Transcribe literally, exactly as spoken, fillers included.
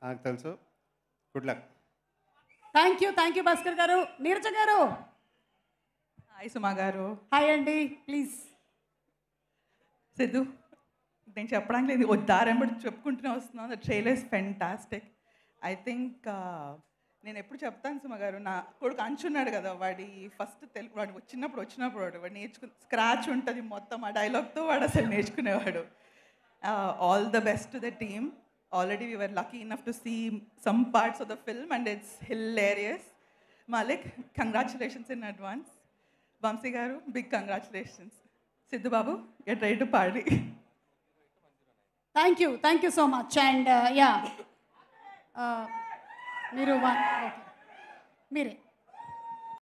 నాకు తెలుసు. Good luck. Thank you thank you Bhaskar garu. Neeraja గారు. హాయ్ సుమా గారు. హాయ్ అండి. ప్లీజ్. సిద్ధు, నేను చెప్పడానికి లేదు, వద్దారెంబడి చెప్పుకుంటూనే వస్తున్నాను. The trailer is fantastic. I think నేను ఎప్పుడు చెప్తాను సుమ గారు, నా కొడుకు అంచున్నాడు కదా, వాడి ఫస్ట్ తెలుగు వాడు చిన్నప్పుడు వచ్చినప్పుడు వాడు వాడు నేర్చుకు స్క్రాచ్ ఉంటుంది మొత్తం ఆ డైలాగ్తో వాడు అసలు నేర్చుకునేవాడు. All the best to the team. Already we were lucky enough to see some parts of the film and it's hilarious. Malik, congratulations in advance. Vamsi garu, big congratulations. Siddhu Babu, get ready to party. Thank you thank you so much. And yeah మీరు one okay మీరే